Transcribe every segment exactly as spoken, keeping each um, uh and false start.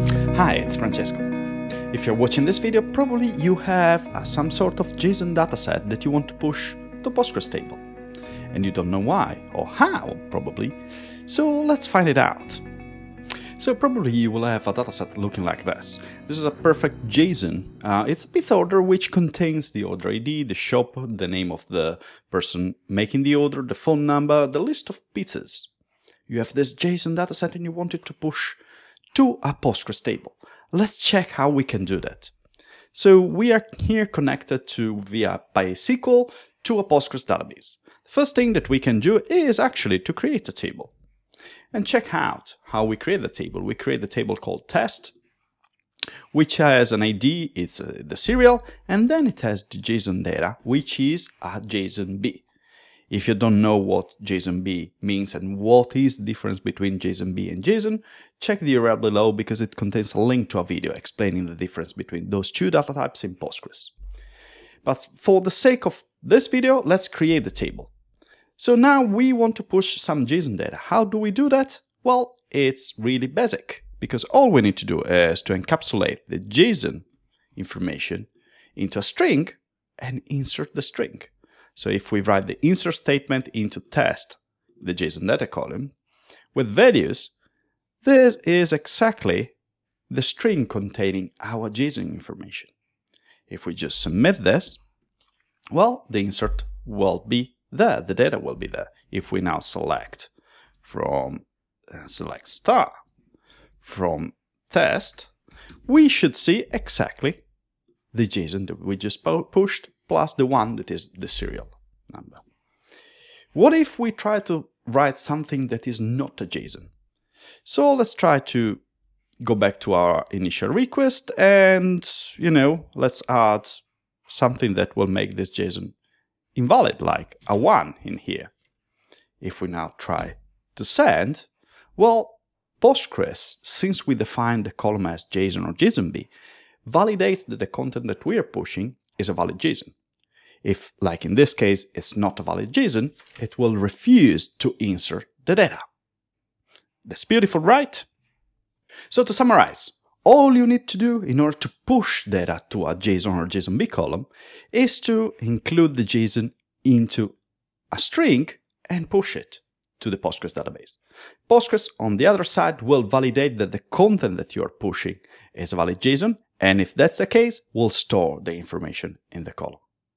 Hi, it's Francesco. If you're watching this video, probably you have uh, some sort of JSON dataset that you want to push to Postgres table. And you don't know why or how, probably. So let's find it out. So probably you will have a dataset looking like this. This is a perfect JSON. Uh, it's a pizza order which contains the order I D, the shop, the name of the person making the order, the phone number, the list of pizzas. You have this JSON dataset and you want it to push to a Postgres table. Let's check how we can do that. So we are here connected to via PostgreSQL to a Postgres database. The first thing that we can do is actually to create a table. And check out how we create the table. We create a table called test, which has an I D, it's uh, the serial, and then it has the JSON data, which is a JSON-B. If you don't know what JSON-B means and what is the difference between JSON-B and JSON, check the U R L below because it contains a link to a video explaining the difference between those two data types in Postgres. But for the sake of this video, let's create the table. So now we want to push some JSON data. How do we do that? Well, it's really basic because all we need to do is to encapsulate the JSON information into a string and insert the string. So if we write the insert statement into test, the JSON data column, with values, this is exactly the string containing our JSON information. If we just submit this, well, the insert will be there, the data will be there. If we now select from, uh, select star from test, we should see exactly the JSON that we just pushed plus the one that is the serial number. What if we try to write something that is not a JSON? So let's try to go back to our initial request and, you know, let's add something that will make this JSON invalid, like a one in here. If we now try to send, well, Postgres, since we defined the column as JSON or JSON-B, validates that the content that we are pushing is a valid JSON. If, like in this case, it's not a valid JSON, it will refuse to insert the data. That's beautiful, right? So to summarize, all you need to do in order to push data to a JSON or JSON-B column is to include the JSON into a string and push it to the Postgres database. Postgres, on the other side, will validate that the content that you are pushing is a valid JSON, and if that's the case, will store the information in the column.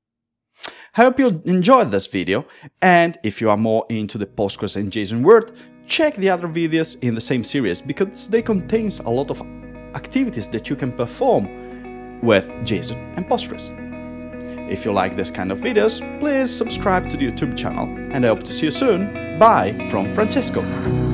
I hope you enjoyed this video, and if you are more into the Postgres and JSON world, check the other videos in the same series because they contain a lot of activities that you can perform with JSON and Postgres. If you like this kind of videos, please subscribe to the YouTube channel, and I hope to see you soon. Bye from Francesco.